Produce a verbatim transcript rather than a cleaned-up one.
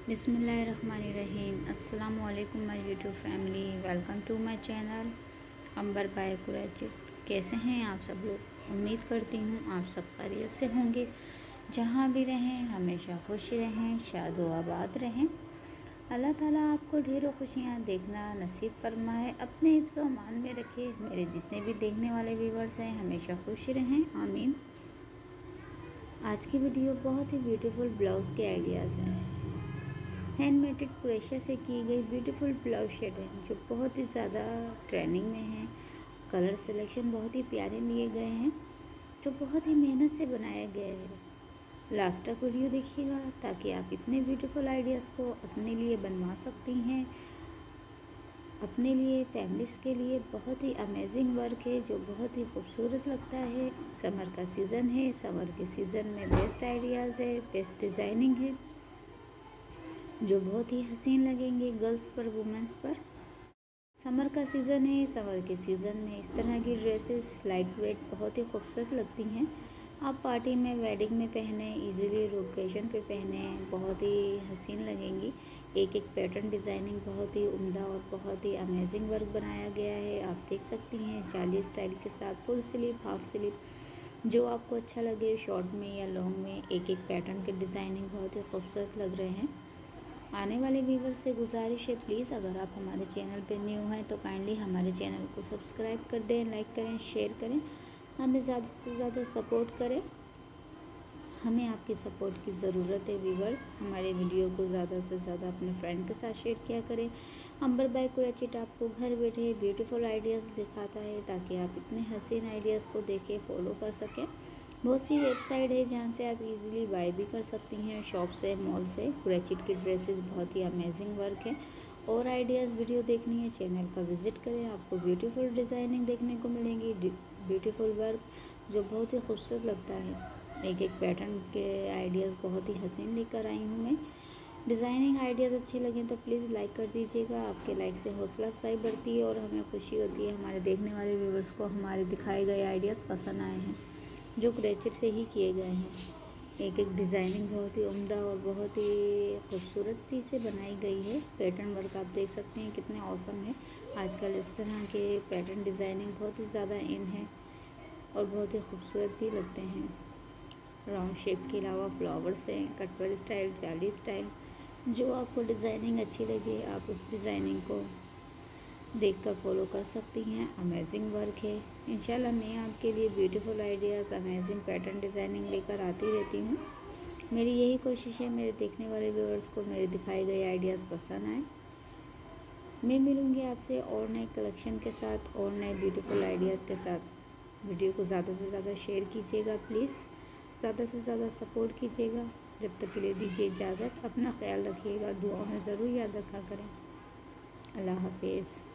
बिस्मिल्लाहिर्रहमानिर्रहीम। अस्सलामु अलैकुम my YouTube family, welcome to my channel Amber by Qureshi. कैसे हैं आप सब लोग? उम्मीद करती हूँ आप सब खैरियत से होंगे। जहाँ भी रहें हमेशा खुश रहें, शाद व आबाद रहें। अल्लाह ताला आपको ढेरों खुशियाँ देखना नसीब फरमाए, अपने हिफ्ज़ व अमान में रखे। मेरे जितने भी देखने वाले व्यूवर्स हैं हमेशा खुश रहें, आमीन। आज की वीडियो बहुत ही ब्यूटीफुल ब्लाउज़ के आइडियाज़ हैं। हैंडमेडेड क्रोशिया से की गई ब्यूटीफुल ब्लाउज शेड है जो बहुत ही ज़्यादा ट्रेंडिंग में है। कलर सिलेक्शन बहुत ही प्यारे लिए गए हैं जो बहुत ही मेहनत से बनाया गया है। लास्ट तक वीडियो देखिएगा ताकि आप इतने ब्यूटीफुल आइडियाज़ को अपने लिए बनवा सकती हैं। अपने लिए, फैमिलीज़ के लिए बहुत ही अमेजिंग वर्क है जो बहुत ही खूबसूरत लगता है। समर का सीज़न है, समर के सीज़न में बेस्ट आइडियाज़ है, बेस्ट डिज़ाइनिंग है जो बहुत ही हसीन लगेंगे गर्ल्स पर, वुमेंस पर। समर का सीज़न है, समर के सीज़न में इस तरह की ड्रेसेस लाइट वेट बहुत ही खूबसूरत लगती हैं। आप पार्टी में, वेडिंग में पहने, इजीली ओकेजन पे पहने, बहुत ही हसीन लगेंगी। एक एक पैटर्न डिज़ाइनिंग बहुत ही उम्दा और बहुत ही अमेजिंग वर्क बनाया गया है। आप देख सकती हैं जाली स्टाइल के साथ फुल स्लीव, हाफ स्लीव, जो आपको अच्छा लगे शॉर्ट में या लॉन्ग में। एक एक पैटर्न के डिज़ाइनिंग बहुत ही खूबसूरत लग रहे हैं। आने वाले व्यूवर से गुजारिश है, प्लीज़ अगर आप हमारे चैनल पर न्यू हैं तो काइंडली हमारे चैनल को सब्सक्राइब कर दें, लाइक करें, शेयर करें, हमें ज़्यादा से ज़्यादा सपोर्ट करें। हमें आपकी सपोर्ट की ज़रूरत है व्यूवर्स। हमारे वीडियो को ज़्यादा से ज़्यादा अपने फ्रेंड के साथ शेयर किया करें। अंबर बाय कुरैशी आपको घर बैठे ब्यूटीफुल आइडियाज़ दिखाता है ताकि आप इतने हसीन आइडियाज़ को देखें, फॉलो कर सकें। बहुत सी वेबसाइट है जहाँ से आप इजीली बाय भी कर सकती हैं, शॉप से, मॉल से। कुरैशी की ड्रेसेस बहुत ही अमेजिंग वर्क है। और आइडियाज़ वीडियो देखनी है चैनल का विज़िट करें, आपको ब्यूटीफुल डिज़ाइनिंग देखने को मिलेंगी, ब्यूटीफुल वर्क जो बहुत ही खूबसूरत लगता है। एक एक पैटर्न के आइडियाज़ बहुत ही हसीन लेकर आई हूँ मैं। डिज़ाइनिंग आइडियाज़ अच्छे लगें तो प्लीज़ लाइक कर दीजिएगा। आपके लाइक से हौसला अफजाई बढ़ती है और हमें खुशी होती है हमारे देखने वाले व्यूवर्स को हमारे दिखाए गए आइडियाज़ पसंद आए हैं जो क्रोशे से ही किए गए हैं। एक एक डिज़ाइनिंग बहुत ही उम्दा और बहुत ही खूबसूरती से बनाई गई है। पैटर्न वर्क आप देख सकते हैं कितने औसम है। आजकल इस तरह के पैटर्न डिज़ाइनिंग बहुत ही ज़्यादा इन है और बहुत ही खूबसूरत भी लगते हैं। राउंड शेप के अलावा फ्लावर्स हैं, कटवर स्टाइल, जाली स्टाइल, जो आपको डिज़ाइनिंग अच्छी लगे आप उस डिज़ाइनिंग को देखकर फॉलो कर सकती हैं। अमेजिंग वर्क है। इंशाल्लाह मैं आपके लिए beautiful ideas, amazing pattern designing लेकर आती रहती हूँ। मेरी यही कोशिश है मेरे देखने वाले व्यूअर्स को मेरे दिखाए गए आइडियाज़ पसंद आए। मैं मिलूँगी आपसे और नए कलेक्शन के साथ और नए ब्यूटीफुल आइडियाज़ के साथ। वीडियो को ज़्यादा से ज़्यादा शेयर कीजिएगा प्लीज़, ज़्यादा से ज़्यादा सपोर्ट कीजिएगा। जब तक के लिए दीजिए इजाज़त, अपना ख्याल रखिएगा, दुआ में ज़रूर याद रखा करें। अल्लाह हाफिज़।